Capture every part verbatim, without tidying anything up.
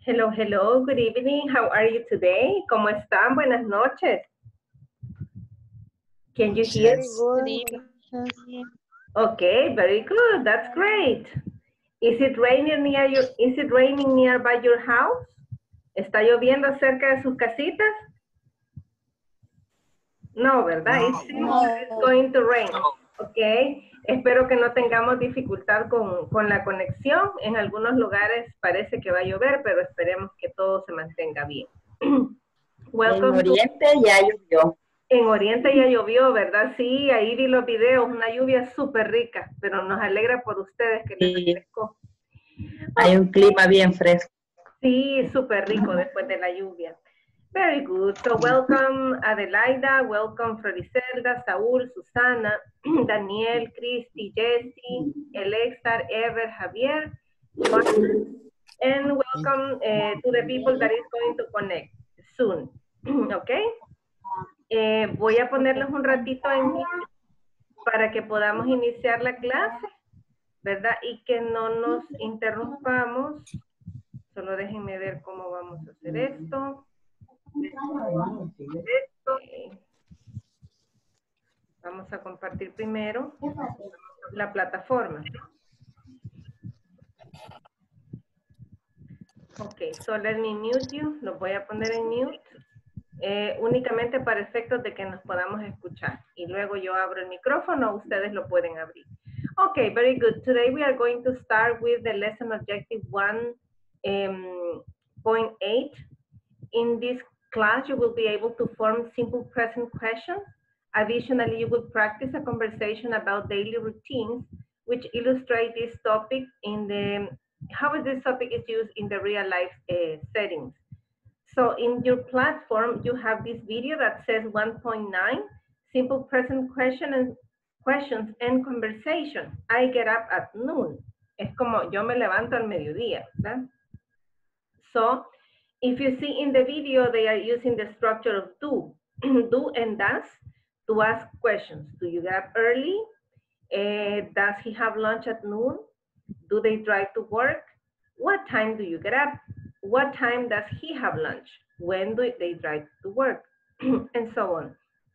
Hello, hello, good evening. How are you today? ¿Cómo están? Buenas noches. Can you hear? Very good. Okay, very good. That's great. Is it raining near you? Is it raining nearby your house? ¿Está lloviendo cerca de sus casitas? No, ¿verdad? No. It's, it's going to rain. Ok. Espero que no tengamos dificultad con, con la conexión. En algunos lugares parece que va a llover, pero esperemos que todo se mantenga bien. Welcome en Oriente to... ya llovió. En Oriente ya llovió, ¿verdad? Sí, ahí vi los videos, una lluvia súper rica, pero nos alegra por ustedes que les refrescó. Hay un clima bien fresco. Sí, súper rico después de la lluvia. Very good. So welcome Adelaida, welcome Floricelda, Saúl, Susana, Daniel, Cristi, Jessie, Elexar, Ever, Javier, and welcome uh, to the people that is going to connect soon. Okay? Eh, voy a ponerles un ratito en para que podamos iniciar la clase, ¿verdad? Y que no nos interrumpamos. Solo déjenme ver cómo vamos a hacer esto. Okay. Vamos a compartir primero la plataforma. Ok, so let me mute you. Los voy a poner en mute. Eh, únicamente para efectos de que nos podamos escuchar. Y luego yo abro el micrófono, ustedes lo pueden abrir. Okay, very good. Today we are going to start with the lesson objective one point eight. In this class, you will be able to form simple present questions. Additionally, you will practice a conversation about daily routines, which illustrate this topic in the, how this topic is used in the real life uh, settings. So in your platform, you have this video that says one point nine, simple present question and questions and conversation. I get up at noon. Es como yo me levanto al mediodía, ¿verdad? So if you see in the video, they are using the structure of do, do and does to ask questions. Do you get up early? Uh, does he have lunch at noon? Do they drive to work? What time do you get up? What time does he have lunch? When do they drive to work? And so on.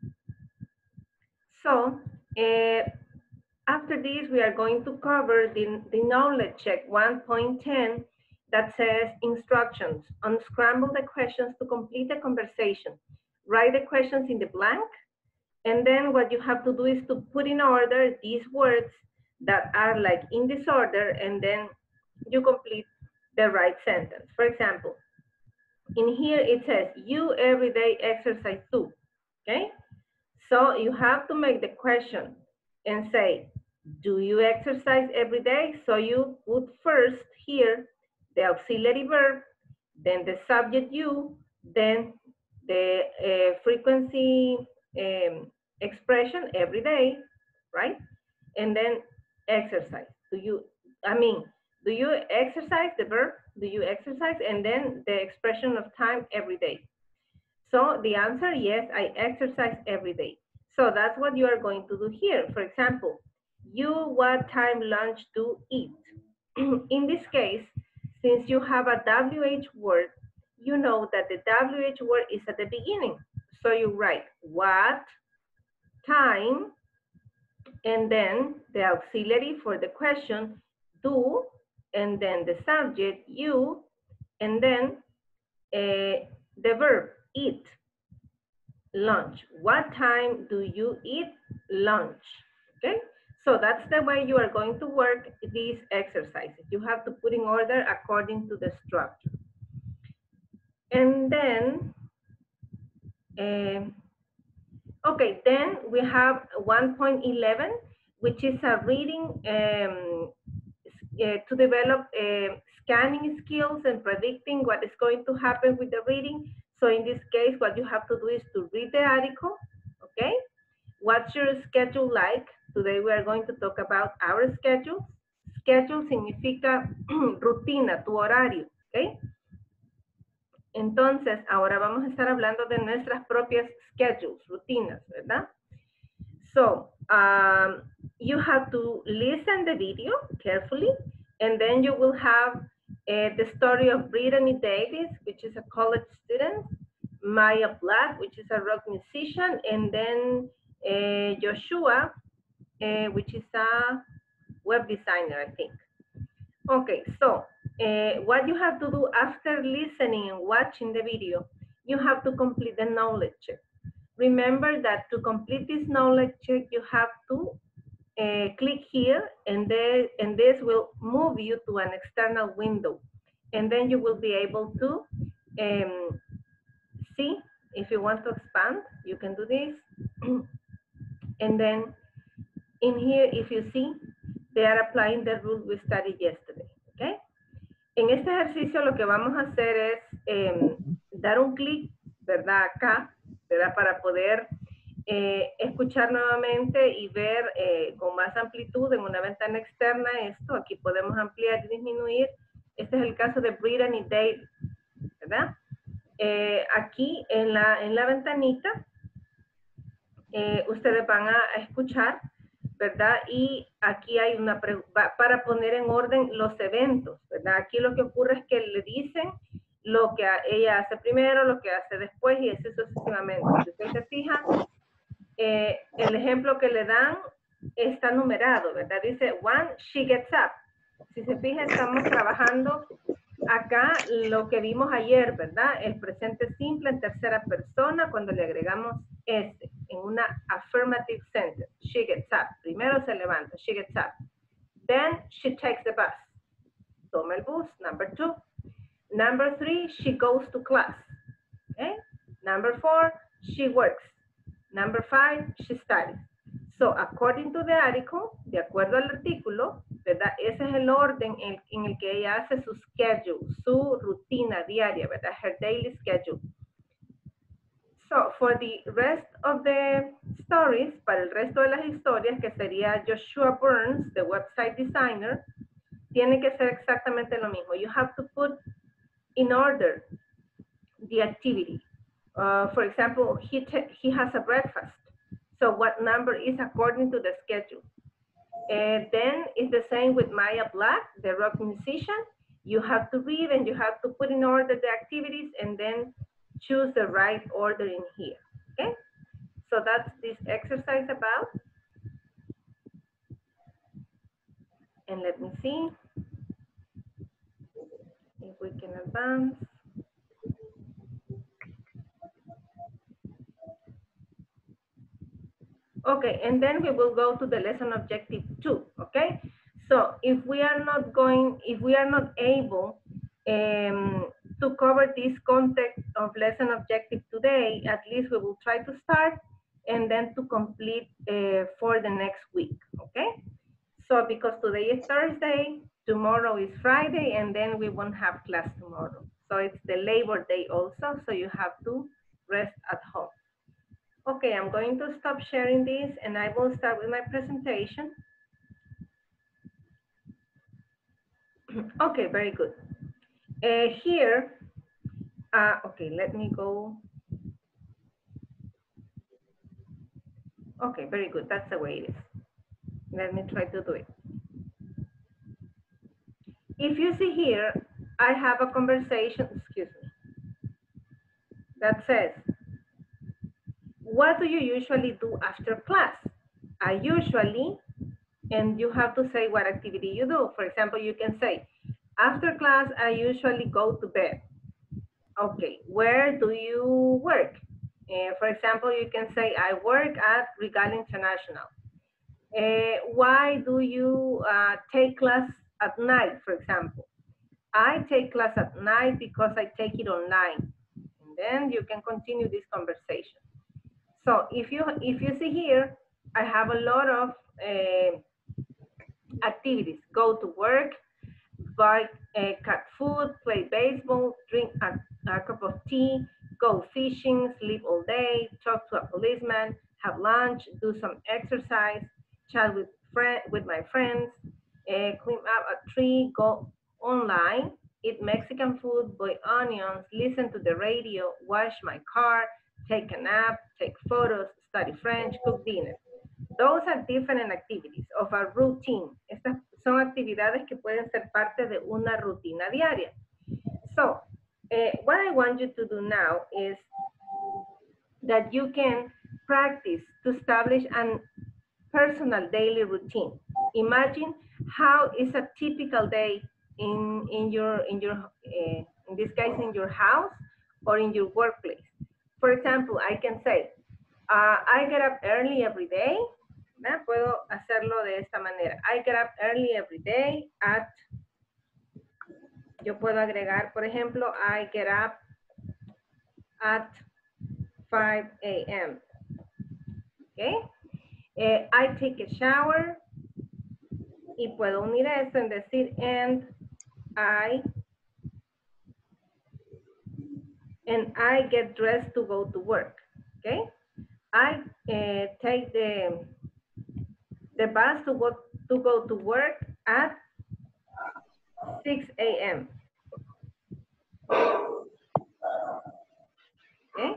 So uh, after this, we are going to cover the, the knowledge check one point ten that says instructions. Unscramble the questions to complete the conversation. Write the questions in the blank. And then what you have to do is to put in order these words that are like in disorder, and then you complete the right sentence. For example, in here it says, you everyday exercise too, okay? So you have to make the question and say, do you exercise every day? So you put first here the auxiliary verb, then the subject you, then the uh, frequency um, expression every day, right? And then exercise. Do you, I mean, do you exercise the verb? Do you exercise? And then the expression of time every day. So the answer, yes, I exercise every day. So that's what you are going to do here. For example, you what time lunch do eat? In this case, since you have a W H word, you know that the W H word is at the beginning. So you write what time, and then the auxiliary for the question, do, and then the subject, you, and then uh, the verb, eat, lunch. What time do you eat lunch? Okay, so that's the way you are going to work these exercises. You have to put in order according to the structure. And then, uh, okay, then we have one point eleven, which is a reading um, uh, to develop uh, scanning skills and predicting what is going to happen with the reading. So in this case, what you have to do is to read the article, okay? What's your schedule like? Today we are going to talk about our schedule. Schedule significa rutina, tu horario, okay? Entonces, ahora vamos a estar hablando de nuestras propias schedules, rutinas, ¿verdad? So, um, you have to listen the video carefully, and then you will have Uh, the story of Brittany Davis, which is a college student, Maya Black, which is a rock musician, and then uh, Joshua, uh, which is a web designer, I think. Okay, so uh, what you have to do after listening and watching the video, you have to complete the knowledge check. Remember that to complete this knowledge check, you have to uh, click here, and, then, and this will move you to an external window. And then you will be able to um, see, if you want to expand, you can do this. And then in here, if you see, they are applying the rule we studied yesterday, okay? En este ejercicio lo que vamos a hacer es eh, dar un clic, ¿verdad? Acá, ¿verdad? Para poder eh, escuchar nuevamente y ver eh, con más amplitud en una ventana externa esto. Aquí podemos ampliar y disminuir. Este es el caso de Brittany Davis, ¿verdad? Eh, aquí en la, en la ventanita, eh, ustedes van a escuchar, ¿verdad? Y aquí hay una pregunta para poner en orden los eventos, ¿verdad? Aquí lo que ocurre es que le dicen lo que ella hace primero, lo que hace después y así sucesivamente. Si usted se fija, eh, el ejemplo que le dan está numerado, ¿verdad? Dice, one, she gets up. Si se fija, estamos trabajando acá lo que vimos ayer, ¿verdad? El presente simple en tercera persona cuando le agregamos este en una affirmative sentence. She gets up. Primero se levanta. She gets up. Then she takes the bus. Toma el bus. Number two. Number three, she goes to class. Okay? Number four, she works. Number five, she studies. So, according to the article, de acuerdo al artículo, ¿verdad? Ese es el orden en, en el que ella hace su schedule, su rutina diaria, ¿verdad? Her daily schedule. So, for the rest of the stories, para el resto de las historias, que sería Joshua Burns, the website designer, tiene que ser exactamente lo mismo. You have to put in order the activity. Uh, for example, he, he has a breakfast. So what number is according to the schedule? And then it's the same with Maya Black, the rock musician. You have to read and you have to put in order the activities and then choose the right order in here, okay? So that's this exercise about. And let me see if we can advance. Okay, and then we will go to the lesson objective two, okay? So if we are not going, if we are not able um, to cover this context of lesson objective today, at least we will try to start and then to complete uh, for the next week, okay? So because today is Thursday, tomorrow is Friday, and then we won't have class tomorrow. So it's the Labor Day also, so you have to rest at home. Okay, I'm going to stop sharing this and I will start with my presentation. Okay, very good. Uh, here, uh, okay, let me go. Okay, very good. That's the way it is. Let me try to do it. If you see here, I have a conversation, excuse me, that says, what do you usually do after class? I usually, and you have to say what activity you do. For example, you can say, after class, I usually go to bed. Okay, where do you work? Uh, for example, you can say, I work at Regal International. Uh, why do you uh, take class at night, for example? I take class at night because I take it online. And then you can continue this conversation. So if you if you see here, I have a lot of uh, activities. Go to work, buy uh, cat food, play baseball, drink a, a cup of tea, go fishing, sleep all day, talk to a policeman, have lunch, do some exercise, chat with friend with my friends, uh, clean up a tree, go online, eat Mexican food, buy onions, listen to the radio, wash my car, take a nap, take photos, study French, cook dinner. Those are different activities of a routine. Estas son actividades que pueden ser parte de una rutina diaria. So, uh, what I want you to do now is that you can practice to establish a personal daily routine. Imagine how is a typical day in, in your, in your uh, in this case, in your house or in your workplace. For example, I can say, uh, I get up early every day. ¿Verdad? Puedo hacerlo de esta manera. I get up early every day at, yo puedo agregar, por ejemplo, I get up at five A M Okay. Uh, I take a shower. Y puedo unir eso en decir, and I, and I get dressed to go to work. Okay. I uh, take the, the bus to go, to go to work at six A M Okay.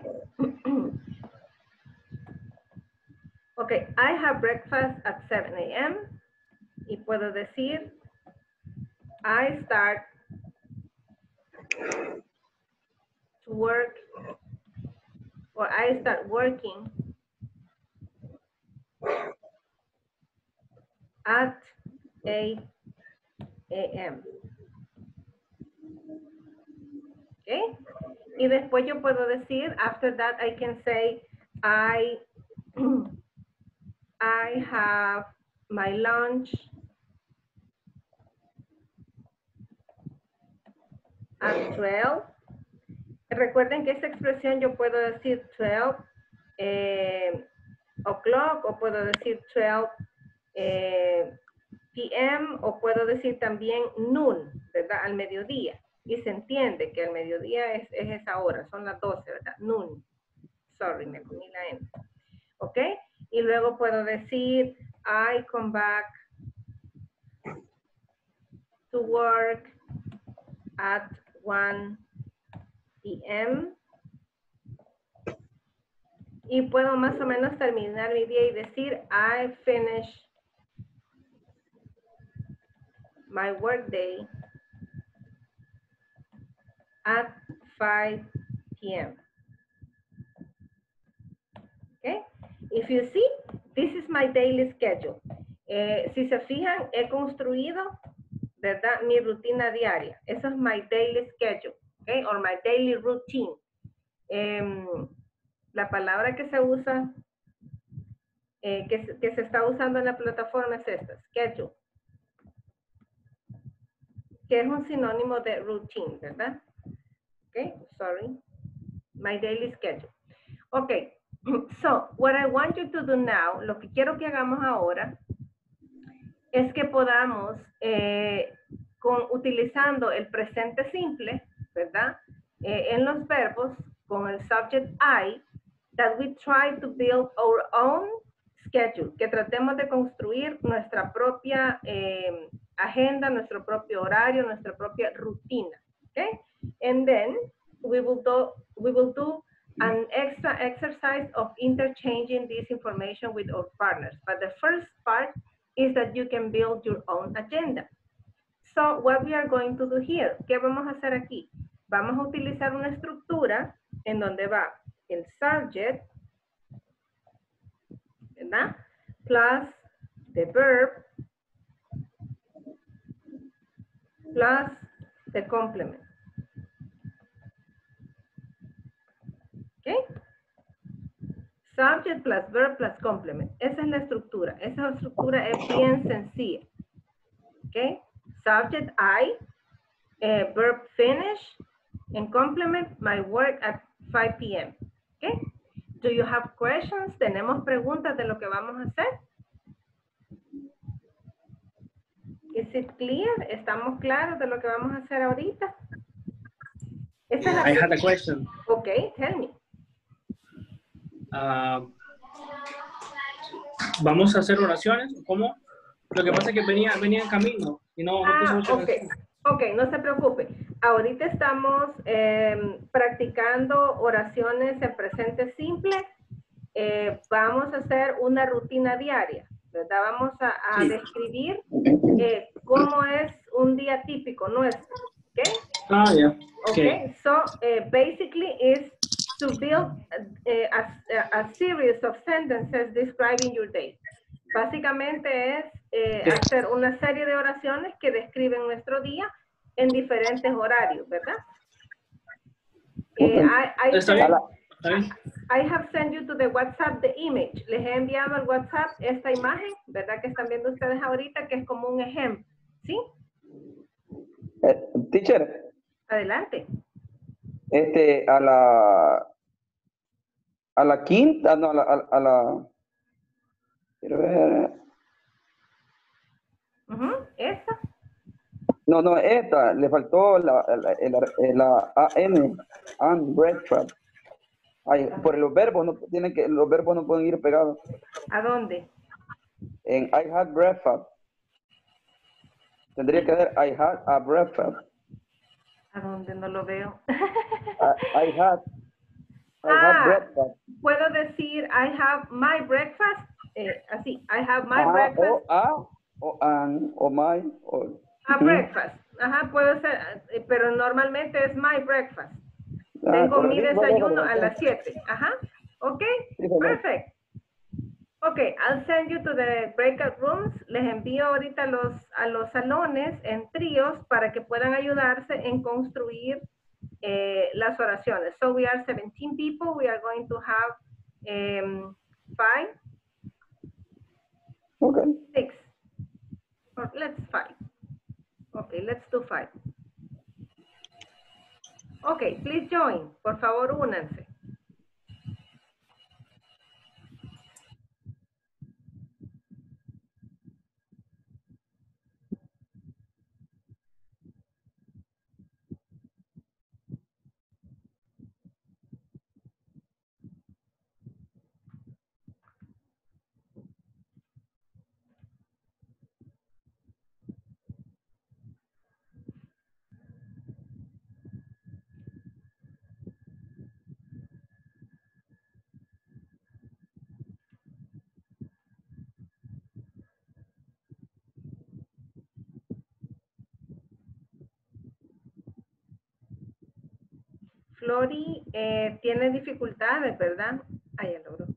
Okay, I have breakfast at seven A M Y puedo decir, I start to work, or I start working at eight A M Okay. Y después yo puedo decir, after that I can say, I, I have my lunch at twelve. Recuerden que esa expresión yo puedo decir twelve eh, o'clock, o puedo decir twelve eh, P M, o puedo decir también noon, ¿verdad? Al mediodía. Y se entiende que al mediodía es, es esa hora, son las doce, ¿verdad? Noon. Sorry, me comí la N. ¿Ok? Y luego puedo decir, I come back to work at one P M Y puedo más o menos terminar mi día y decir, I finish my work day at five P M Okay? If you see, this is my daily schedule. Eh, si se fijan, he construido, ¿verdad? Mi rutina diaria. Eso es my daily schedule, okay? Or my daily routine. Eh, la palabra que se usa, eh, que, que se está usando en la plataforma es esta, schedule, que es un sinónimo de routine, ¿verdad? Okay, sorry. My daily schedule. Okay, so what I want you to do now, lo que quiero que hagamos ahora, es que podamos, eh, con, utilizando el presente simple, ¿verdad? Eh, en los verbos, con el subject I, that we try to build our own schedule, que tratemos de construir nuestra propia eh, agenda, nuestro propio horario, nuestra propia rutina, okay? And then we will do, we will do an extra exercise of interchanging this information with our partners. But the first part is that you can build your own agenda. So what we are going to do here, ¿qué vamos a hacer aquí? Vamos a utilizar una estructura en donde va el subject, ¿verdad? Plus the verb, plus the complement. ¿Ok? Subject plus verb plus complement. Esa es la estructura. Esa estructura es bien sencilla. ¿Ok? Subject I, uh, verb finish, and complement my work at five P M ¿Ok? Do you have questions? ¿Tenemos preguntas de lo que vamos a hacer? Is it clear? ¿Estamos claros de lo que vamos a hacer ahorita? Esta es la I had a question. Okay, tell me. Uh, ¿Vamos a hacer oraciones? ¿Cómo? Lo que pasa es que venía, venía en camino y no, no puse Ah, mucha ok, atención. ok, no se preocupe. Ahorita estamos eh, practicando oraciones en presente simple. Eh, vamos a hacer una rutina diaria, ¿verdad? Vamos a, a Sí. describir eh, cómo es un día típico nuestro. Okay? Ah, yeah. Okay, so uh, basically is to build a, a, a series of sentences describing your day. Básicamente es eh, Okay. hacer una serie de oraciones que describen nuestro día en diferentes horarios, ¿verdad? Eh, I, I, Está sent, bien. Está bien. I have sent you to the WhatsApp the image. Les he enviado al WhatsApp esta imagen, ¿verdad? Que están viendo ustedes ahorita, que es como un ejemplo. ¿Sí? Eh, teacher, Adelante. este, a la, a la quinta, no, a la, a, a la, quiero ver, Uh-huh. Esa. no, no, esta, le faltó la, la, la, la A N, and breakfast. Ay, por los verbos, no, tienen que, los verbos no pueden ir pegados. ¿A dónde? En I had breakfast. Tendría que ser I had a breakfast. ¿A dónde? No lo veo. I, I had, I had Ah, breakfast. puedo decir I have my breakfast. Eh, así, I have my Ajá, breakfast. o a, o an, o my, o... A Ujú. breakfast. Ajá, puedo ser, eh, pero normalmente es my breakfast. Ah, Tengo mi correcto, desayuno correcto. a las siete. Ajá. Ok, Sí, señor. perfect. Ok, I'll send you to the breakout rooms. Les envío ahorita a los, a los salones en tríos para que puedan ayudarse en construir eh, las oraciones. So we are seventeen people. We are going to have um, five, Okay. six, or let's five. Okay, let's do five. Okay, please join. Por favor, únanse. Flori eh, tiene dificultades, ¿verdad? Ah, ya logró.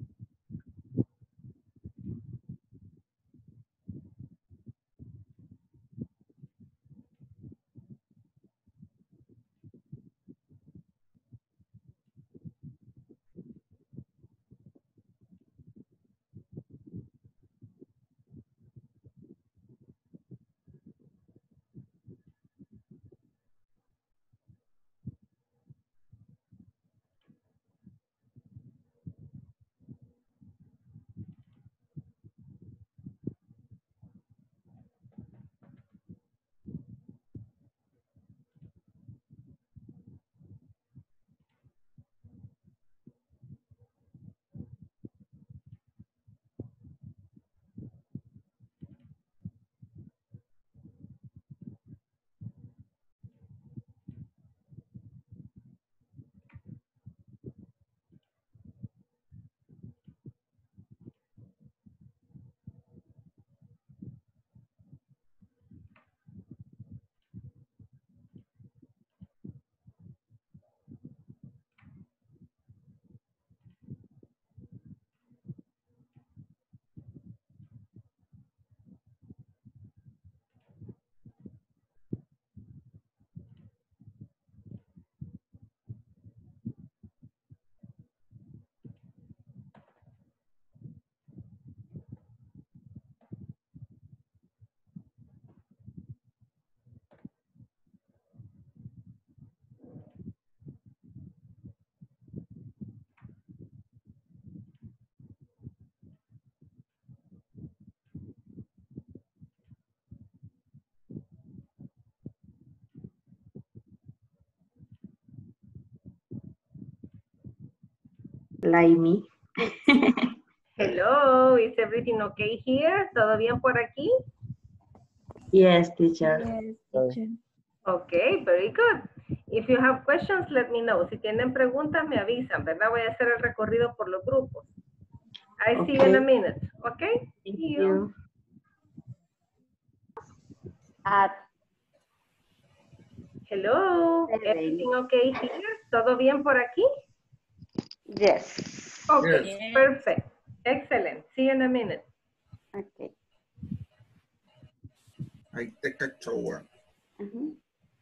Like me. Hello, is everything okay here? ¿Todo bien por aquí? Yes, teacher. Yes, teacher. Okay, very good. If you have questions, let me know. Si tienen preguntas, me avisan, ¿verdad? Voy a hacer el recorrido por los grupos. I see you in a Okay. minute, okay? Thank See you. At Hello, seven. everything okay here? ¿Todo bien por aquí? Yes. Okay, Yes. perfect. Excellent. See you in a minute. Okay. I take a shower. Ujú.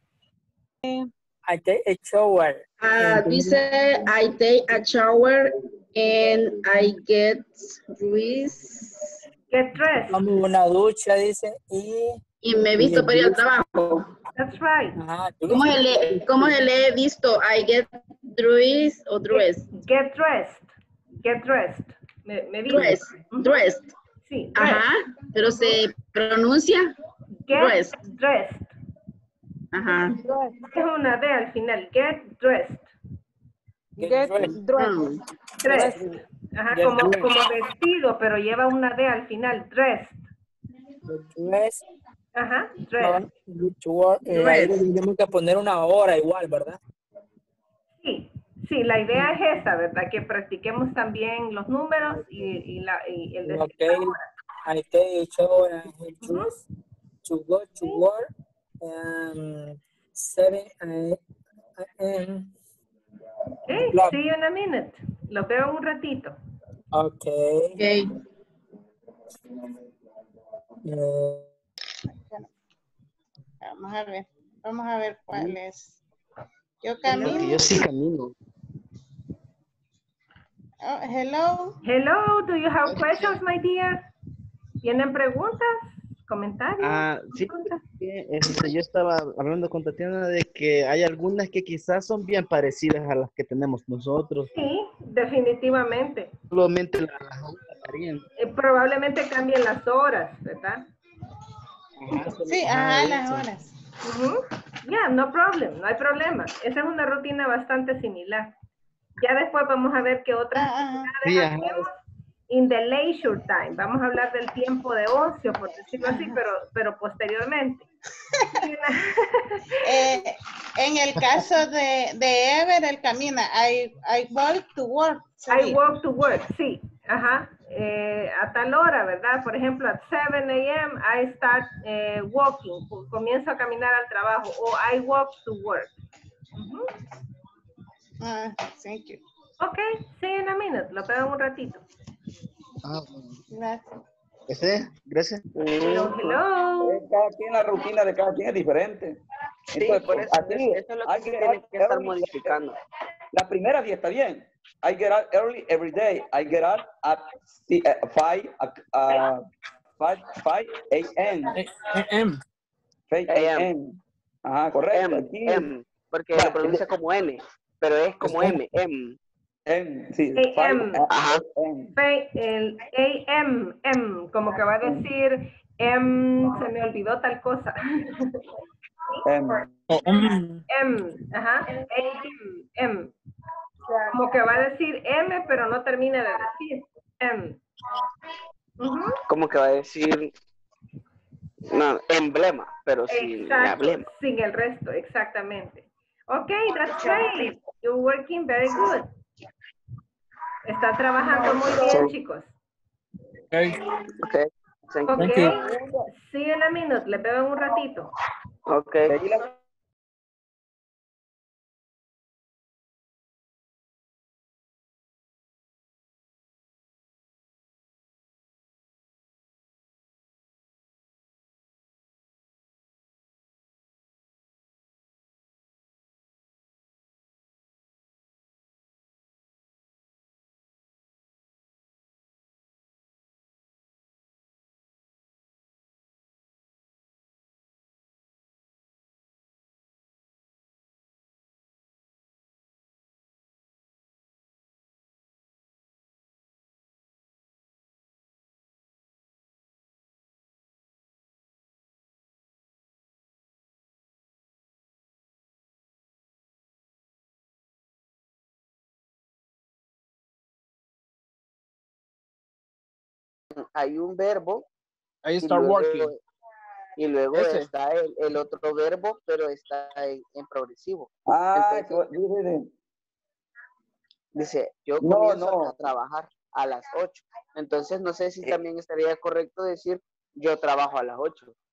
I take a shower. Uh, dice, I take a shower and I get dressed Get dressed. Tomo una ducha, dice, y... y me he visto para ir al trabajo. That's right. Ajá, ¿Cómo se lee, cómo se lee visto? I get dressed o dressed. Get dressed. Get dressed. Me, me visto. Dressed, Ujú. dressed. Sí, dressed. Ajá, pero se pronuncia Get dressed. dressed. Ajá. Es una D al final. Get dressed. Get dressed. Mm. Dressed. Ajá, Get como, dressed. como vestido, pero lleva una D al final. Dressed. Get dressed. Ajá, dressed. Good to work. Eh, ahí Dressed. tenemos que poner una hora igual, ¿verdad? Sí, sí, la idea es esa, ¿verdad? Que practiquemos también los números y, y, la, y el decir Okay. la hora. I take a shower and I Ujú. dress to go to work. Um, seven a m Okay, see you in a minute. Los veo en un ratito. Okay. Okay. Eh, Vamos a ver, vamos a ver cuál es. Yo Porque camino. yo sí camino. Oh, hello. Hello, do you have questions, my dear? ¿Tienen preguntas? ¿Comentarios? Ah, sí, ¿Preguntas? este, yo estaba hablando con Tatiana de que hay algunas que quizás son bien parecidas a las que tenemos nosotros. Sí, definitivamente. Solamente la- las otras varían. Eh, probablemente cambien las horas, ¿verdad? Ajá, solo- Sí, ajá, ajá, las eso. horas. Ujú. Yeah, no problem, no hay problema. Esa es una rutina bastante similar. Ya después vamos a ver qué otras Ah, ajá. Sí, actividades ajá. hacemos in the leisure time. Vamos a hablar del tiempo de ocio, por decirlo así, pero, pero posteriormente. Eh, en el caso de, de Ever, él camina. I, I walk to work. I sería. walk to work, sí, ajá, eh, a tal hora, ¿verdad? Por ejemplo, at seven a m I start eh, walking, comienzo a caminar al trabajo, o I walk to work. Ujú. Ah, thank you. Ok, see you in a minute, lo veo en un ratito. Ah, bueno. Gracias. Ese, gracias. Hello, hello. Eh, Cada quien, la rutina de cada quien es diferente. Sí, Entonces, por eso, así, eso es lo que hay se get tiene up que estar early. modificando. La primera sí está bien. I get up early every day. I get up at five a m. M. five a m. Ajá, correcto. M, Aquí, M, porque Va, lo pronuncia como N, pero es como Es M, M. M, sí, A M. five Ajá. a m. Fe- El A M, M, como que va a decir, M, se me olvidó tal cosa. M. O M. M, ajá, A M, M. Como que va a decir M, pero no termina de decir M. Ujú. Como que va a decir, no, emblema, pero sin Exacto, emblema. sin el resto, exactamente. Ok, that's great. You're working very good. Está trabajando muy bien, chicos. Okay. Okay, thank you. Ok, Thank you. see you in a minute. Le veo en un ratito. Okay. Seguí la- Hay un verbo I y start luego, working. y luego Ese. está el, el otro verbo, pero está en, en progresivo. Ah, Entonces, sí, sí, sí. dice, yo No, comienzo no. a trabajar a las ocho. Entonces, no sé si también estaría correcto decir, yo trabajo a las ocho.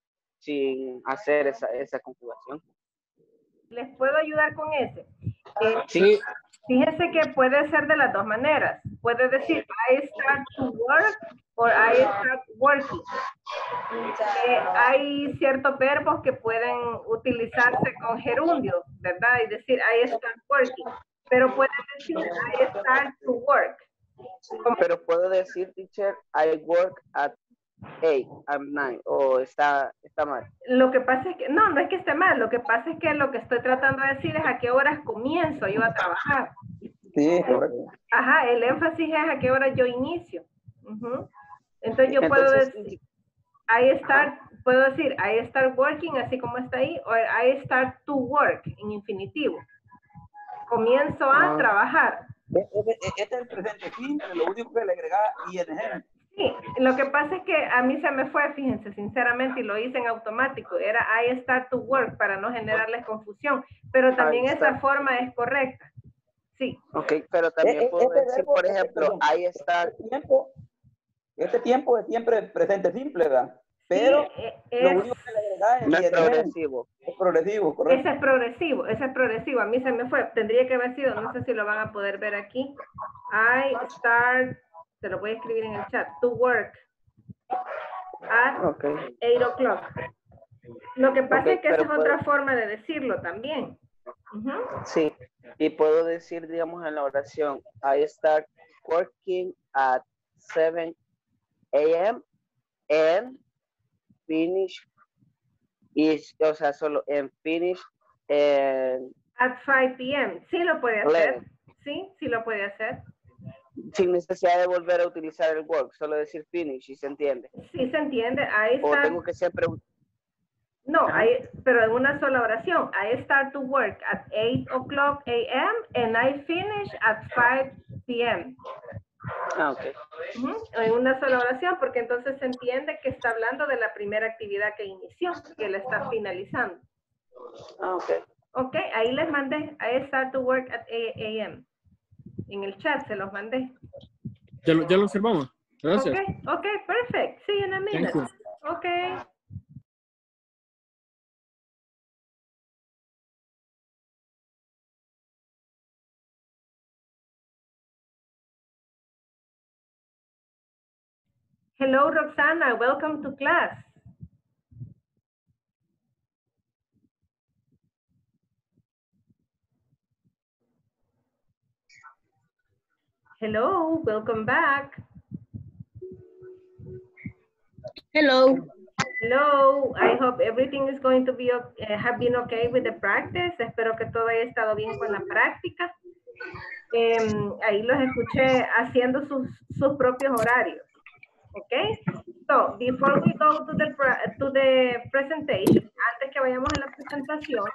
sin hacer esa, esa conjugación. ¿Les puedo ayudar con ese? Eh, Sí. Fíjense que puede ser de las dos maneras. Puede decir I start to work o I start working. Eh, hay ciertos verbos que pueden utilizarse con gerundio, ¿verdad? Y decir I start working. Pero pueden decir I start to work. Como- Pero puedo decir, teacher, I work at eight, at nine, o está, está mal. Lo que pasa es que, no, no es que esté mal, lo que pasa es que lo que estoy tratando de decir es a qué horas comienzo yo a trabajar. Sí, correcto. Ajá, el énfasis es a qué hora yo inicio. Ujú. Entonces yo puedo Entonces, decir, I start, puedo decir, I start working, así como está ahí, o I start to work, en infinitivo. Comienzo a Ah. trabajar. Este, este es el presente simple, lo único que le agrega ing. Sí, lo que pasa es que a mí se me fue, fíjense, sinceramente, y lo hice en automático, era I start to work para no generarles confusión, pero también I esa start- forma es correcta. Sí. Ok, pero también Eh, eh, puedo este decir, verbo, por este, ejemplo, perdón, I start, este tiempo, este tiempo es siempre presente simple, ¿verdad? Pero Sí, eh, lo es- único que le agrega no es es ing. progresivo. Es progresivo, correcto. Ese es progresivo, ese es progresivo. A mí se me fue. Tendría que haber sido, no sé si lo van a poder ver aquí. I start, se lo voy a escribir en el chat, to work at Ok, eight o'clock. Lo que pasa Ok, es que esa pero es otra puede- forma de decirlo también. Ujú. sí. Y puedo decir, digamos, en la oración, I start working at seven a m and finish is, o sea, solo en finish en At five p m Sí lo puede hacer. eleven. Sí, sí lo puede hacer. Sin necesidad de volver a utilizar el work, solo decir finish y se entiende. Sí se entiende. Ahí O está. tengo que siempre No, Ajá. I, pero en una sola oración. I start to work at eight o'clock a m and I finish at five p m Ah, ok. Ujú, en una sola oración, porque entonces se entiende que está hablando de la primera actividad que inició, que la está finalizando. Ah, ok. Ok, ahí les mandé. I start to work at eight a m En el chat se los mandé. Ya lo, ya lo observamos. Gracias. Ok, ok, perfect. See you in a minute. Thank you. Ok. Hello, Roxana. Welcome to class. Hello, welcome back. Hello. Hello, I hope everything is going to be uh, have been okay with the practice. Espero que todo haya estado bien con la práctica. Eh, ahí los escuché haciendo sus, sus propios horarios. Okay. So before we go to the to the presentation, antes que vayamos a la presentación,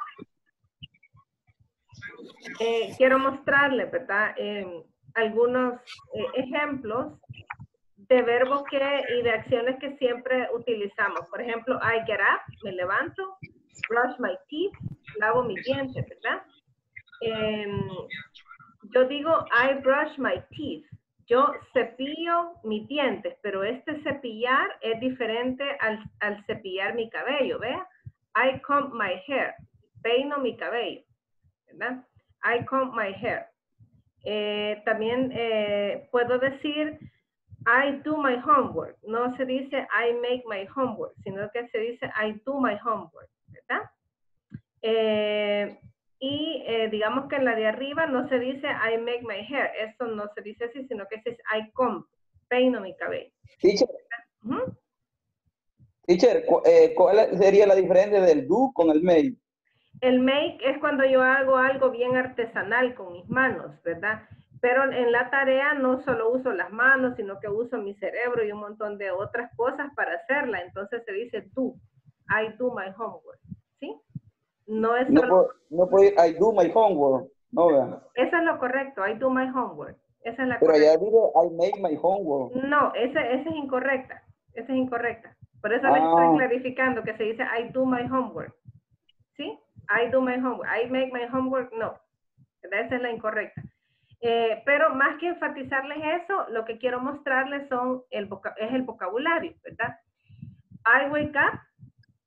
eh, quiero mostrarles, ¿verdad? Eh, algunos eh, ejemplos de verbos que y de acciones que siempre utilizamos. Por ejemplo, I get up, me levanto, brush my teeth, lavo mis dientes, ¿verdad? Eh, yo digo I brush my teeth. Yo cepillo mis dientes, pero este cepillar es diferente al, al cepillar mi cabello, ¿vea? I comb my hair, peino mi cabello, ¿verdad? I comb my hair. Eh, también eh, puedo decir I do my homework. No se dice I make my homework, sino que se dice I do my homework, ¿verdad? Eh, y eh, digamos que en la de arriba no se dice I make my hair. Eso no se dice así, sino que se dice I comb, peino mi cabello. Teacher, Uh-huh. teacher, cu- eh, ¿cuál sería la diferencia del do con el make? El make es cuando yo hago algo bien artesanal con mis manos, ¿verdad? Pero en la tarea no solo uso las manos, sino que uso mi cerebro y un montón de otras cosas para hacerla. Entonces se dice do. I do my homework. ¿Sí? No es No solo... puedo, no puedo ir, I do my homework. No, vea. Eso es lo correcto. I do my homework. Esa es la Pero correcta. allá dice I make my homework. No, esa ese es incorrecta. Esa es incorrecta. Por eso les Ah. estoy clarificando que se dice I do my homework. ¿Sí? I do my homework. I make my homework. No. Esa es la incorrecta. Eh, pero más que enfatizarles eso, lo que quiero mostrarles son el voca- es el vocabulario, ¿verdad? I wake up,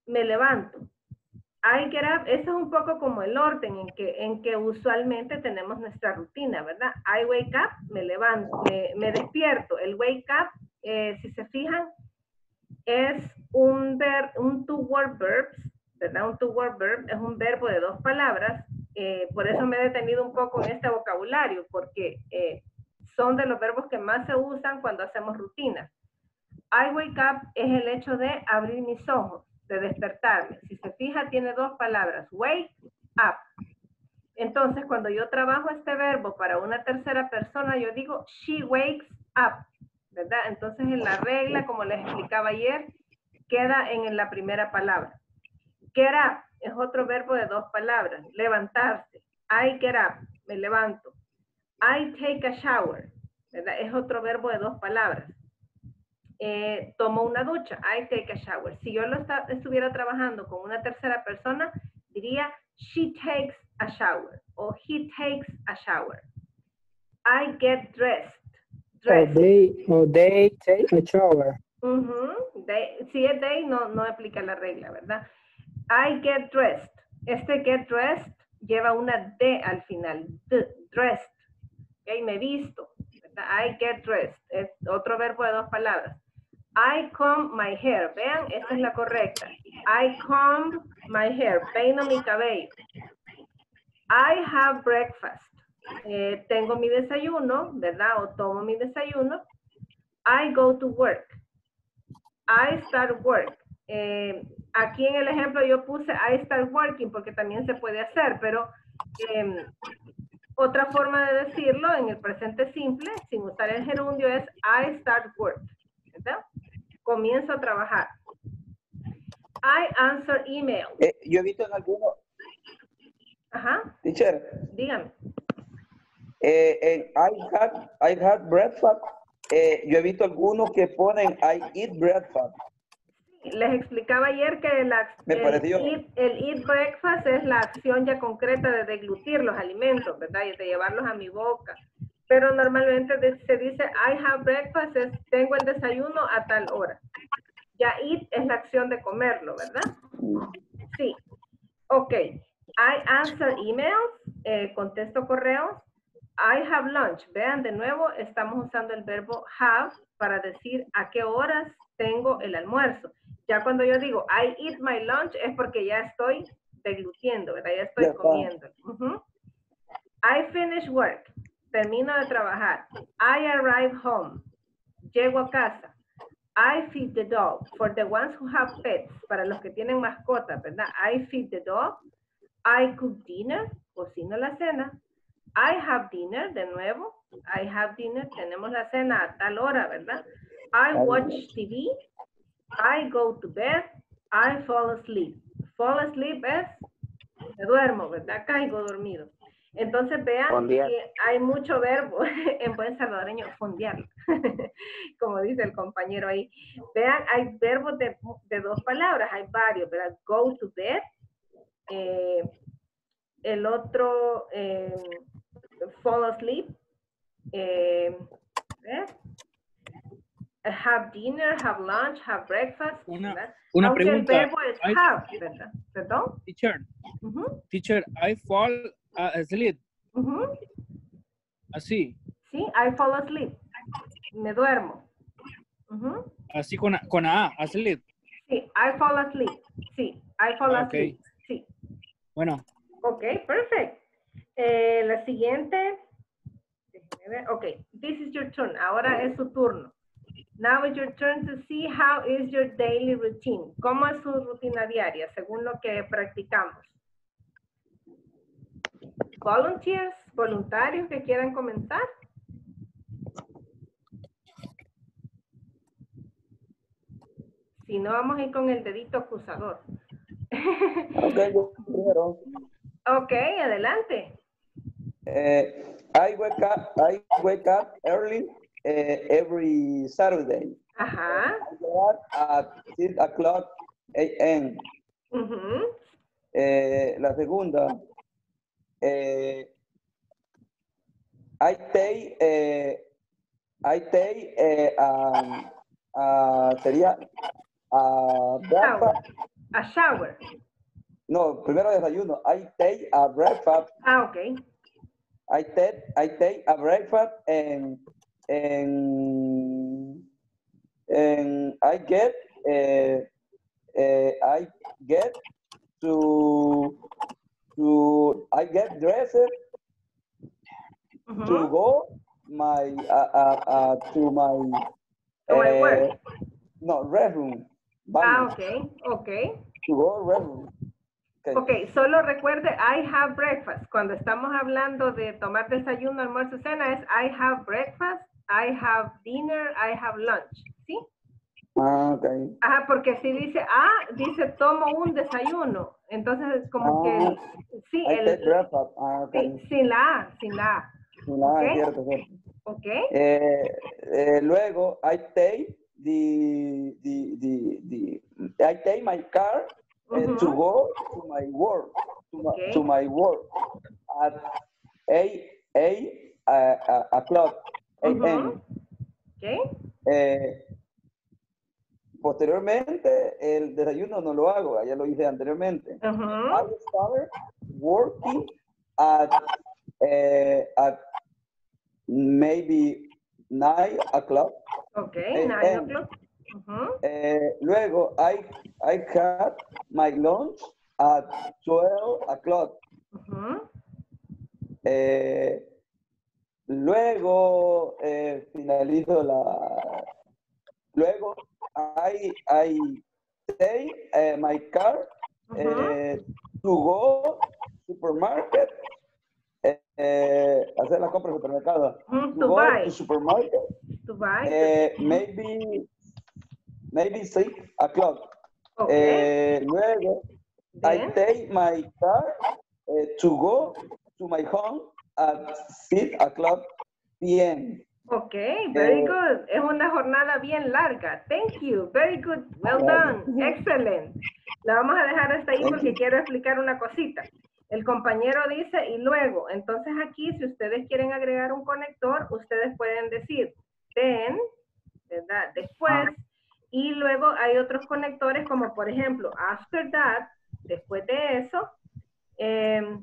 me levanto. I get up, ese es un poco como el orden en que, en que usualmente tenemos nuestra rutina, ¿verdad? I wake up, me levanto, me, me despierto. El wake up, eh, si se fijan, es un, ver, un two-word verb, ¿verdad? Un two-word verb es un verbo de dos palabras. Eh, por eso me he detenido un poco en este vocabulario, porque eh, son de los verbos que más se usan cuando hacemos rutinas. I wake up es el hecho de abrir mis ojos, de despertarme. Si se fija, tiene dos palabras, wake up. Entonces, cuando yo trabajo este verbo para una tercera persona, yo digo, she wakes up, ¿verdad? Entonces, en la regla, como les explicaba ayer, queda en la primera palabra. Get up es otro verbo de dos palabras, levantarse. I get up, me levanto. I take a shower, ¿verdad? Es otro verbo de dos palabras. Eh, tomo una ducha, I take a shower. Si yo lo está, estuviera trabajando con una tercera persona, diría she takes a shower o he takes a shower. I get dressed. Or they, or they take a shower. Uh-huh. They, si es they, no, no aplica la regla, ¿verdad? I get dressed. Este get dressed lleva una D al final. D, dressed. Okay, me visto. ¿Verdad? I get dressed. Es otro verbo de dos palabras. I comb my hair. Vean, esta es la correcta. I comb my hair. Peino mi cabello. I have breakfast. Eh, tengo mi desayuno, ¿verdad? O tomo mi desayuno. I go to work. I start work. Eh, aquí en el ejemplo yo puse I start working porque también se puede hacer, pero eh, otra forma de decirlo en el presente simple, sin usar el gerundio, es I start work. ¿Verdad? Comienzo a trabajar. I answer email. Eh, yo he visto en algunos. Ajá. Teacher. Dígame. Eh, en I had, I had breakfast. Eh, yo he visto algunos que ponen I eat breakfast. Les explicaba ayer que la, Me el, pareció. eat, el eat breakfast es la acción ya concreta de deglutir los alimentos, ¿verdad? Y de llevarlos a mi boca. Pero normalmente se dice I have breakfast, es tengo el desayuno a tal hora. Ya eat es la acción de comerlo, ¿verdad? Sí. Ok. I answer emails, eh, contesto correos. I have lunch. Vean, de nuevo, estamos usando el verbo have para decir a qué horas tengo el almuerzo. Ya cuando yo digo I eat my lunch es porque ya estoy deglutiendo, ¿verdad? Ya estoy Ya comiendo. Uh-huh. I finish work. Termino de trabajar. I arrive home. Llego a casa. I feed the dog. For the ones who have pets. Para los que tienen mascotas, ¿verdad? I feed the dog. I cook dinner. Cocino la cena. I have dinner. De nuevo. I have dinner. Tenemos la cena a tal hora, ¿verdad? I watch T V. I go to bed. I fall asleep. Fall asleep es me duermo, ¿verdad? Caigo dormido. Entonces vean Fondear. que hay mucho verbo en buen salvadoreño, fondear, como dice el compañero ahí. Vean, hay verbos de, de dos palabras, hay varios, ¿verdad? Go to bed. Eh, el otro, eh, fall asleep. Eh, ¿ves? Have dinner, have lunch, have breakfast. Una, ¿verdad? una Aunque pregunta. el verbo es I- have, ¿verdad? ¿Perdón? Teacher, Uh-huh, teacher, I fall uh, asleep. uh-huh. Así, Sí, I fall asleep. Me duermo. Uh-huh. así con, A- con A, asleep. Sí, I fall asleep. Sí, I fall Ah, ok. asleep. Sí. Bueno, Ok, perfect. Eh, la siguiente. Déjeme ver. Ok, this is your turn. Ahora es su turno. Now it's your turn to see how is your daily routine. ¿Cómo es su rutina diaria según lo que practicamos? Volunteers, voluntarios que quieran comenzar. Si no, vamos a ir con el dedito acusador. Ok, yo primero. Ok, adelante. Eh, I wake up. I wake up early eh, every Saturday. Ajá. I get up at six o'clock a m Ujú. Eh, la segunda. Eh, I take. Eh, I take. Eh, um, uh, sería. Uh, breakfast. A shower. No, primero desayuno. I take a breakfast. Ah, ok. I take, I take a breakfast and, and, and I get, uh, uh, I get to, to, I get dressed Ujú. to go my, uh, uh, uh, to my, To my uh, work. no, restroom. Ah, Baño. ok, ok. To go restroom. Okay. Ok, solo recuerde, I have breakfast. Cuando estamos hablando de tomar desayuno, almuerzo, cena, es I have breakfast, I have dinner, I have lunch. ¿Sí? Ah, ok. Ajá, porque si dice, ah, dice tomo un desayuno. Entonces, como que, Ah, sí, I el, take breakfast. Ah, ok. sí, sin la A, sin la A. No, Ok. es cierto, es cierto. Ok. Eh, eh, luego, I take the, the, the, the, I take my car uh, Ujú. to go to my work, to my, Okay. to my work at eight, eight uh, uh, o'clock A M. Ujú. Ok. Eh, posteriormente, el desayuno no lo hago, ya lo hice anteriormente. Ujú. I started working at, uh, at maybe nine o'clock. Ok, A nine M. o'clock. Ujú. Eh, luego, I, I had my lunch at twelve o'clock. Ujú. Eh, luego, eh, finalizo la... Luego, I, I take eh, my car eh, to go supermarket, eh, eh, hacer la compra en el supermercado. Mm, To to go buy. to supermarket, To buy. eh, maybe, maybe six o'clock. Ok. Eh, luego, I Then. take my car eh, to go to my home at six o'clock P M. Ok, very Eh, good. Es una jornada bien larga. Thank you. Very good. Well Vale. done. Excellent. La vamos a dejar hasta ahí Thank porque you. quiero explicar una cosita. El compañero dice y luego. Entonces aquí, si ustedes quieren agregar un conector, ustedes pueden decir then, ¿verdad? Después. Y luego hay otros conectores como por ejemplo, after that, después de eso. Eh,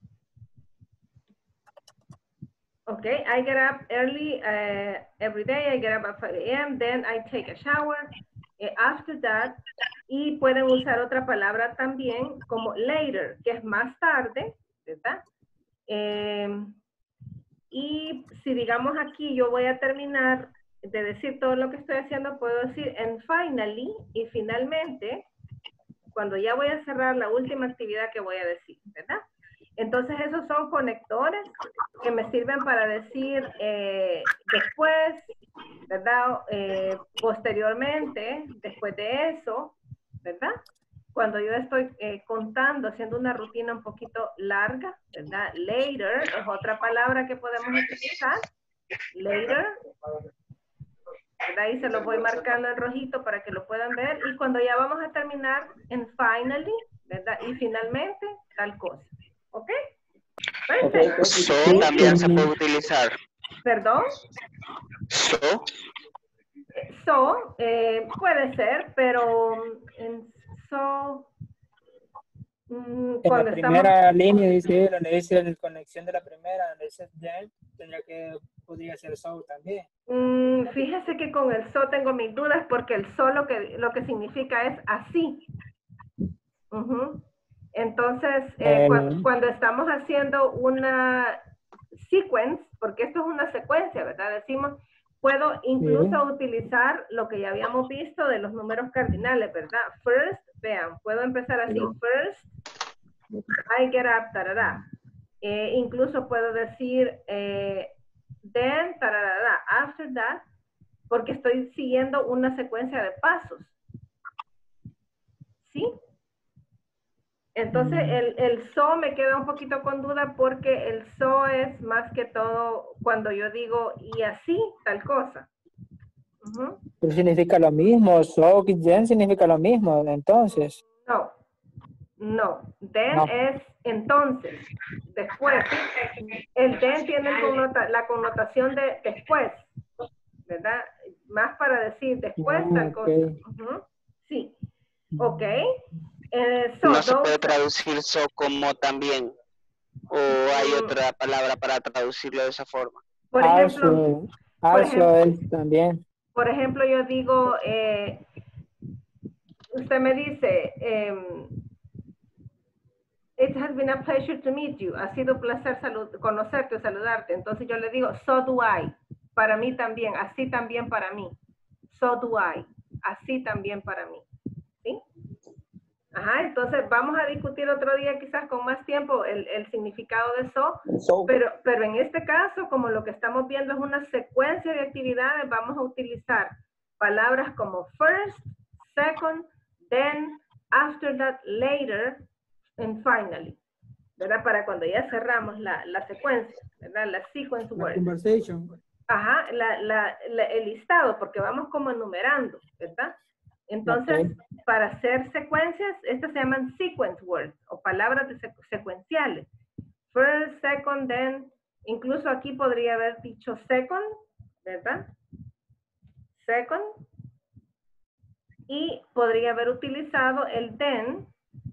Okay, I get up early uh, every day. I get up at five A M Then I take a shower. Uh, after that, y pueden usar otra palabra también como later, que es más tarde, ¿verdad? Eh, y si digamos aquí yo voy a terminar de decir todo lo que estoy haciendo, puedo decir and finally, y finalmente, cuando ya voy a cerrar la última actividad que voy a decir, ¿verdad? Entonces esos son conectores que me sirven para decir eh, después, ¿verdad? Eh, posteriormente, después de eso, ¿verdad? Cuando yo estoy eh, contando, haciendo una rutina un poquito larga, ¿verdad? Later es otra palabra que podemos utilizar. Later. ¿Verdad? Ahí se lo voy marcando en rojito para que lo puedan ver. Y cuando ya vamos a terminar en finally, ¿verdad? Y finalmente, tal cosa. ¿Ok? Perfecto. So también se puede utilizar. ¿Perdón? So. So, eh, puede ser, pero en so, mm, En cuando la estamos... primera línea dice, donde dice la conexión de la primera, donde dice then, tendría que, podría ser so también. Mm, fíjese que con el so tengo mis dudas porque el so lo que, lo que significa es así. Uh-huh. Entonces, eh, El- cu cuando estamos haciendo una sequence, porque esto es una secuencia, ¿verdad? Decimos, puedo incluso Sí. utilizar lo que ya habíamos visto de los números cardinales, ¿verdad? First, vean, puedo empezar así. First, I get up, tarará. Eh, incluso puedo decir, eh, then, tarará, after that, porque estoy siguiendo una secuencia de pasos. ¿Sí? Entonces, el, el so me queda un poquito con duda porque el so es más que todo cuando yo digo y así, tal cosa. Uh-huh. Pero significa lo mismo, so y then significa lo mismo, entonces. No, no. Then No. es entonces, después. El then tiene el connota- la connotación de después, ¿verdad? Más para decir después Ah, tal ok. cosa. Uh-huh. Sí. Ok. Eh, so, No se those- puede traducir so como también. O hay Mm. otra palabra para traducirlo de esa forma. por ejemplo, Also, por also ejemplo- es también. por ejemplo, yo digo, eh, usted me dice, em, it has been a pleasure to meet you. Ha sido un placer salud conocerte, saludarte. Entonces yo le digo, so do I. Para mí también, así también para mí. So do I. Así también para mí. ¿Sí? Ajá, entonces vamos a discutir otro día quizás con más tiempo el, el significado de so, So, pero, pero en este caso, como lo que estamos viendo es una secuencia de actividades, vamos a utilizar palabras como first, second, then, after that, later, and finally, ¿verdad? Para cuando ya cerramos la, la secuencia, ¿verdad? La sequence La word. conversation. Ajá, la, la, la- el listado, porque vamos como enumerando, ¿verdad? Entonces, Ok. para hacer secuencias, estas se llaman sequence words, o palabras de secu- secuenciales. First, second, then, incluso aquí podría haber dicho second, ¿verdad? Second. Y podría haber utilizado el then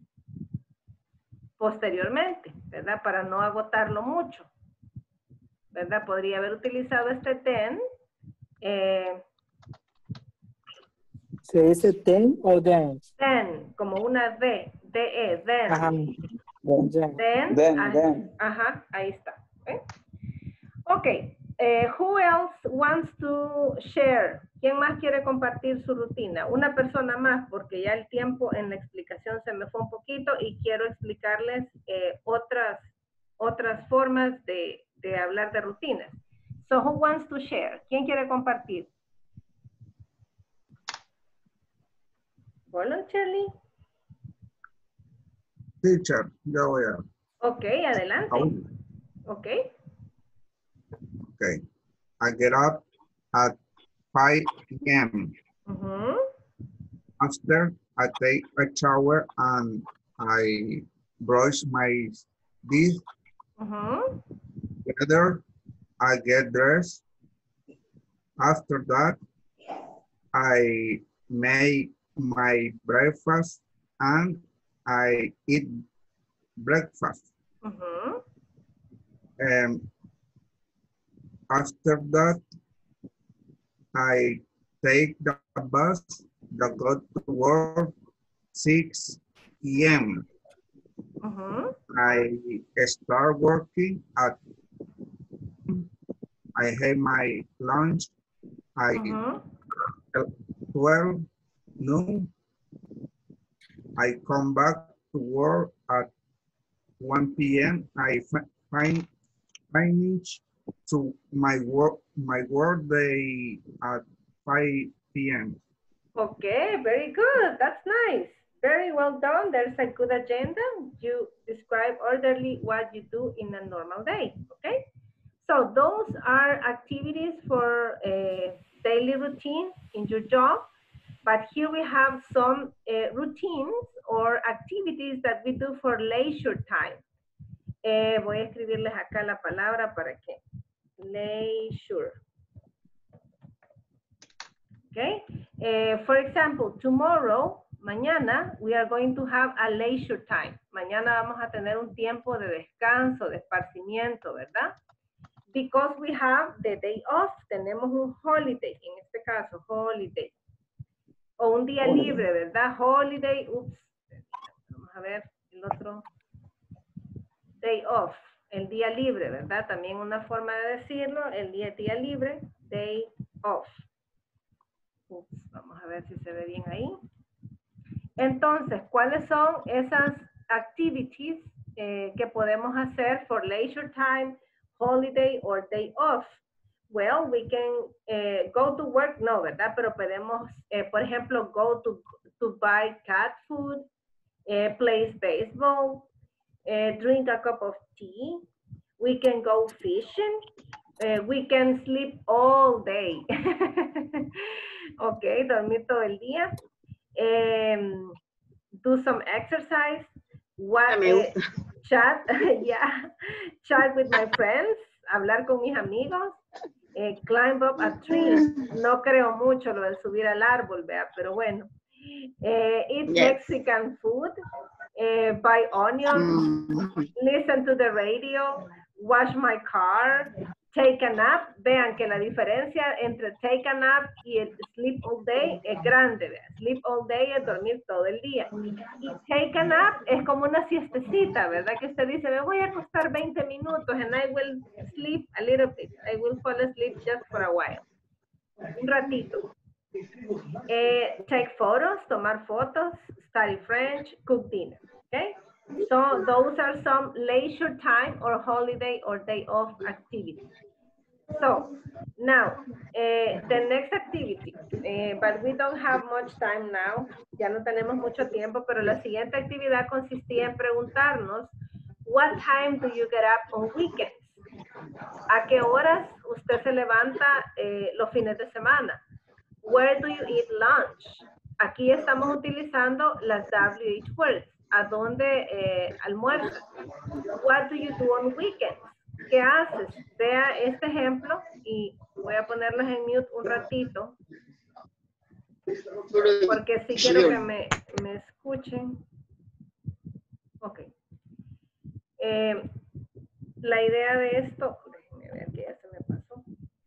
posteriormente, ¿verdad? Para no agotarlo mucho, ¿verdad? Podría haber utilizado este then, eh, ¿Se dice ten o then? then, como una D, D, E, then. Ajá. Then. Then, Then, ah, then. ajá, ahí está. ¿eh? Ok, eh, who else wants to share? ¿Quién más quiere compartir su rutina? Una persona más, porque ya el tiempo en la explicación se me fue un poquito y quiero explicarles eh, otras, otras formas de, de hablar de rutinas. So, who wants to share? ¿Quién quiere compartir? Voluntarily. Teacher, yo voy a. Ok, adelante. Aún. Ok. Okay. I get up at five P M Ujú, After I take a shower and I brush my teeth. ujú, Together, I get dressed. After that, I make my breakfast and I eat breakfast. ujú. And after that, I take the bus that go to work six P M Ujú, I start working at, I have my lunch, I ujú. twelve noon, I come back to work at one P M I fi- fin- finish to my work, my work day at five P M Okay, very good. That's nice. Very well done. There's a good agenda. You describe orderly what you do in a normal day. Okay. So those are activities for a daily routine in your job. But here we have some uh, routines or activities that we do for leisure time. Eh, voy a escribirles acá la palabra para que. Leisure. Okay. Uh, for example, tomorrow, mañana, we are going to have a leisure time. Mañana vamos a tener un tiempo de descanso, de esparcimiento, ¿verdad? Because we have the day off, tenemos un holiday, en este caso, holiday. O un día Holiday. libre, ¿verdad? Holiday, ups. Vamos a ver el otro. Day off, el día libre, ¿verdad? También una forma de decirlo, el día, día libre, day off. Ups, vamos a ver si se ve bien ahí. Entonces, ¿cuáles son esas activities eh, que podemos hacer for leisure time, holiday or day off? Well, we can eh, go to work, no, ¿verdad? Pero podemos, eh, por ejemplo, go to, to buy cat food, eh, play baseball, eh, drink a cup of tea. We can go fishing. Uh, we can sleep all day. Ok, dormir todo el día. Um, do some exercise. What, Me eh, gusta. chat, yeah, chat with my friends. Hablar con mis amigos. Eh, climb up a tree. No creo mucho lo de subir al árbol, vea, pero bueno. Uh, eat Yes. Mexican food, uh, buy onions, Mm. listen to the radio, wash my car, take a nap. Vean que la diferencia entre take a nap y el sleep all day es grande. Vean. Sleep all day es dormir todo el día. Y take a nap es como una siestecita, ¿verdad? Que usted dice, me voy a acostar veinte minutos and I will sleep a little bit. I will fall asleep just for a while. Un ratito. Eh, take photos, tomar fotos, study French, cook dinner. Okay? So those are some leisure time or holiday or day off activities. So now, uh, the next activity, uh, but we don't have much time now, ya no tenemos mucho tiempo, pero la siguiente actividad consistía en preguntarnos, what time do you get up on weekends? ¿A qué horas usted se levanta eh, los fines de semana? Where do you eat lunch? Aquí estamos utilizando las W H words. ¿A dónde eh, almuerzas? What do you do on weekends? ¿Qué haces? Vea este ejemplo y voy a ponerlos en mute un ratito. Porque sí quiero que me, me escuchen. Ok. Eh, la idea de esto, déjenme ver que ya se me pasó.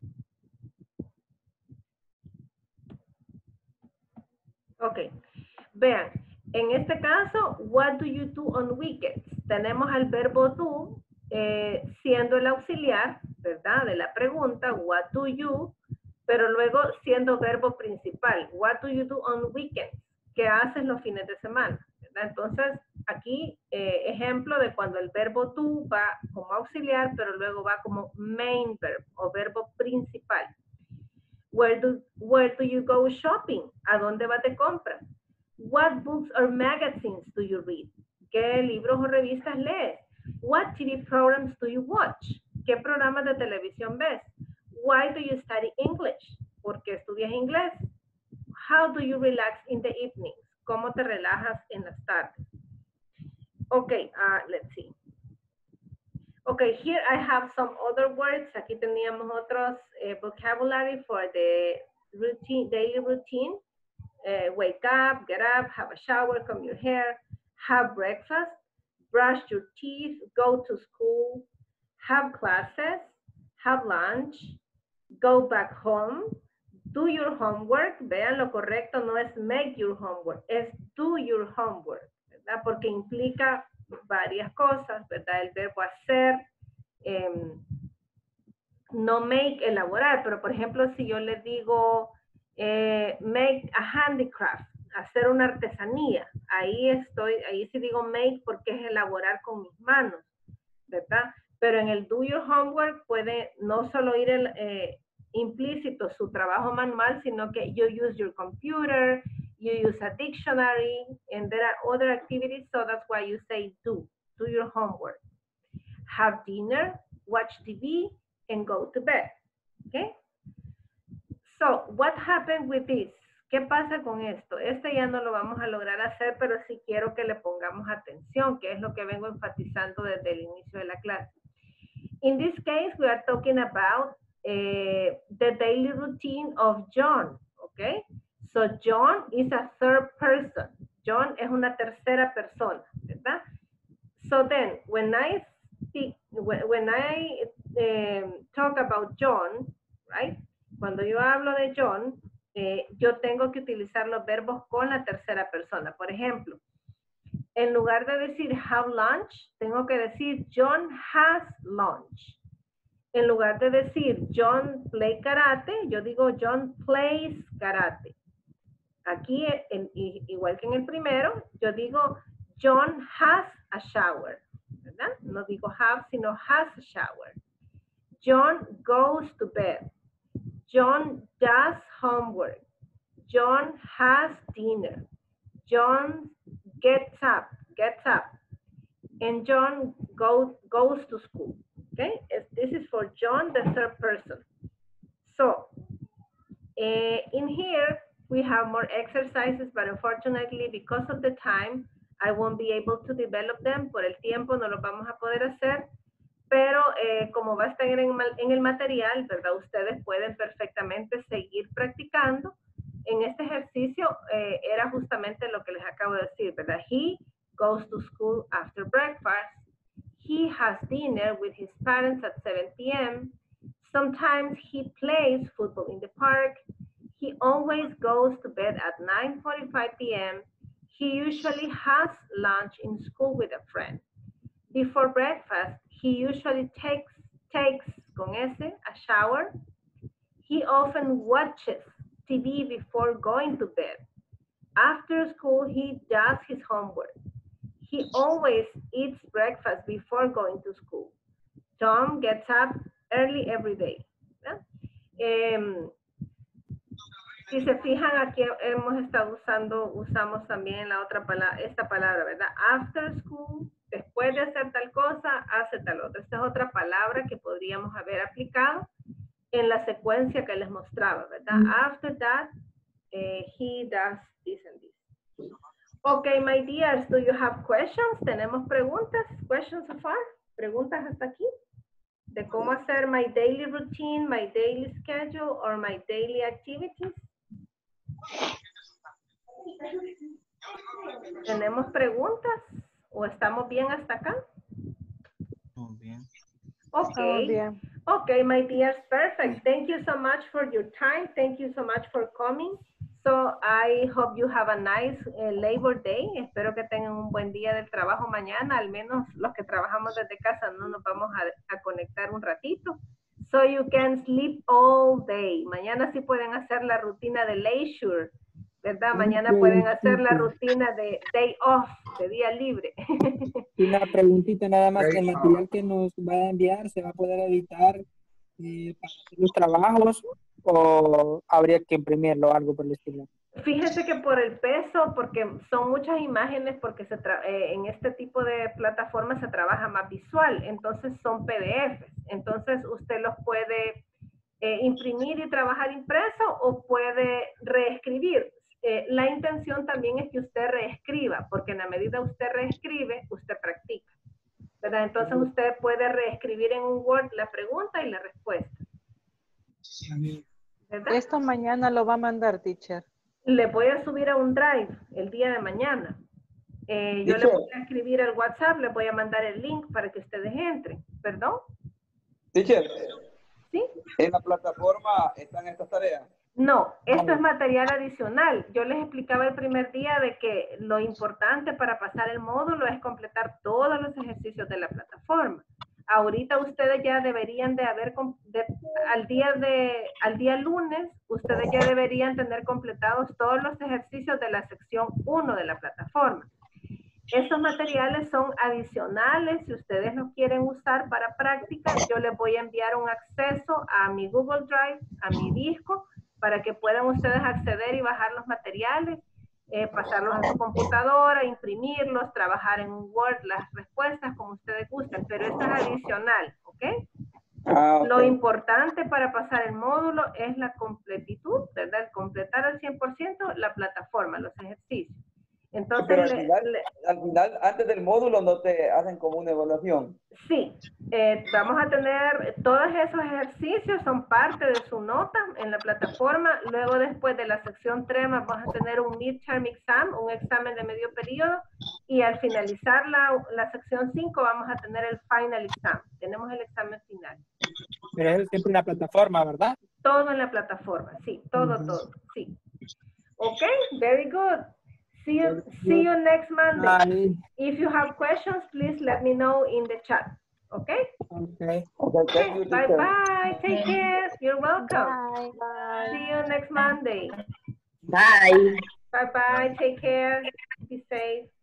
Ok, vean, en este caso, what do you do on weekends? Tenemos al verbo do, eh, siendo el auxiliar, ¿verdad? De la pregunta, what do you, pero luego siendo verbo principal, what do you do on weekends? ¿Qué haces los fines de semana? ¿Verdad? Entonces, aquí, eh, ejemplo de cuando el verbo do va como auxiliar, pero luego va como main verb o verbo principal. Where do, where do you go shopping? ¿A dónde vas de compras? What books or magazines do you read? ¿Qué libros o revistas lees? What T V programs do you watch? ¿Qué programas de televisión ves? Why do you study English? ¿Por qué estudias inglés? How do you relax in the evenings? ¿Cómo te relajas en las tardes? Okay, uh, let's see. Okay, here I have some other words. Aquí teníamos otros eh, vocabulary for the routine, daily routine. Uh, wake up, get up, have a shower, comb your hair, have breakfast, brush your teeth, go to school, have classes, have lunch, go back home, do your homework. Vean, lo correcto no es make your homework, es do your homework, ¿verdad? Porque implica varias cosas, ¿verdad? El verbo hacer, eh, no make, elaborar, pero por ejemplo, si yo le digo eh, make a handicraft, hacer una artesanía, ahí estoy, ahí sí digo make porque es elaborar con mis manos, ¿verdad? Pero en el do your homework puede no solo ir el, eh, implícito su trabajo manual, sino que you use your computer, you use a dictionary, and there are other activities, so that's why you say do, do your homework. Have dinner, watch T V, and go to bed, okay? So, what happened with this? ¿Qué pasa con esto? Este ya no lo vamos a lograr hacer, pero sí quiero que le pongamos atención, que es lo que vengo enfatizando desde el inicio de la clase. In this case, we are talking about uh, the daily routine of John, okay? So John is a third person. John es una tercera persona, ¿verdad? So then, when I speak, when, when I um, talk about John, right? Cuando yo hablo de John, eh, yo tengo que utilizar los verbos con la tercera persona. Por ejemplo, en lugar de decir have lunch, tengo que decir John has lunch. En lugar de decir John play karate, yo digo John plays karate. Aquí, en, igual que en el primero, yo digo John has a shower, ¿verdad? No digo have, sino has a shower. John goes to bed. John does homework. John has dinner. John gets up, gets up. And John go, goes to school. Okay, this is for John, the third person. So, uh, in here, we have more exercises, but unfortunately, because of the time, I won't be able to develop them. Por el tiempo no los vamos a poder hacer. Pero eh, como va a estar en el, en el material, ¿verdad? Ustedes pueden perfectamente seguir practicando En este ejercicio eh, era justamente lo que les acabo de decir, ¿verdad? He goes to school after breakfast. He has dinner with his parents at seven p m Sometimes he plays football in the park. He always goes to bed at nine forty-five p m He usually has lunch in school with a friend. Before breakfast, he usually takes, takes con S, a shower. He often watches T V before going to bed. After school, he does his homework. He always eats breakfast before going to school. Tom gets up early every day. ¿No? Eh, si se fijan, aquí hemos estado usando, usamos también la otra palabra, esta palabra, ¿verdad? After school, después de hacer tal cosa, hace tal otra. Esta es otra palabra que podríamos haber aplicado en la secuencia que les mostraba, ¿verdad? After that, eh, he does this and this. Okay, my dears, do you have questions? ¿Tenemos preguntas? Questions so far? ¿Preguntas hasta aquí? De cómo hacer my daily routine, my daily schedule, or my daily activities. ¿Tenemos preguntas? ¿O estamos bien hasta acá? Muy bien. Okay. bien. Okay, my dears, perfect. Thank you so much for your time. Thank you so much for coming. So I hope you have a nice uh, Labor Day. Espero que tengan un buen día de trabajo mañana. Al menos los que trabajamos desde casa no nos vamos a, a conectar un ratito. So you can sleep all day. Mañana sí pueden hacer la rutina de leisure, ¿verdad? Mañana pueden hacer la rutina de day off, de día libre. Y una preguntita nada más, Okay, ¿el material que nos va a enviar se va a poder editar eh, para hacer los trabajos o habría que imprimirlo o algo por el estilo? Fíjense que por el peso, porque son muchas imágenes, porque se tra eh, en este tipo de plataformas se trabaja más visual, entonces son P D Fs. Entonces usted los puede eh, imprimir y trabajar impreso o puede reescribir. Eh, la intención también es que usted reescriba, porque en la medida que usted reescribe, usted practica, ¿verdad? Entonces usted puede reescribir en un Word la pregunta y la respuesta. ¿Verdad? Esto mañana lo va a mandar, teacher. Le voy a subir a un Drive el día de mañana. Eh, yo le Teacher. voy a escribir al WhatsApp, le voy a mandar el link para que ustedes entren. ¿Perdón? Teacher, ¿Sí? en la plataforma están estas tareas. No, esto es material adicional. Yo les explicaba el primer día de que lo importante para pasar el módulo es completar todos los ejercicios de la plataforma. Ahorita ustedes ya deberían de haber, de, al, día de, al día lunes, ustedes ya deberían tener completados todos los ejercicios de la sección uno de la plataforma. Esos materiales son adicionales. Si ustedes los quieren usar para práctica, yo les voy a enviar un acceso a mi Google Drive, a mi disco, para que puedan ustedes acceder y bajar los materiales, eh, pasarlos a su computadora, imprimirlos, trabajar en un Word, las respuestas como ustedes gusten, pero eso es adicional, ¿ok? Ah, okay. Lo importante para pasar el módulo es la completitud, ¿verdad? El completar al cien por ciento la plataforma, los ejercicios. Entonces, Pero al le, final, le, al final, antes del módulo, no te hacen como una evaluación. sí, eh, vamos a tener todos esos ejercicios, son parte de su nota en la plataforma. Luego, después de la sección tres, vamos a tener un midterm exam, un examen de medio periodo. Y al finalizar la, la sección cinco, vamos a tener el final exam. Tenemos el examen final. Pero es siempre una plataforma, ¿verdad? Todo en la plataforma, sí, todo, uh-huh. todo, sí. Ok, very good. See you, see you next Monday. Bye. If you have questions, please let me know in the chat. Okay? Okay. Okay, thank you, Bye teacher. bye. Take care. You're welcome. Bye. Bye. See you next Monday. Bye. Bye bye. Take care. Be safe.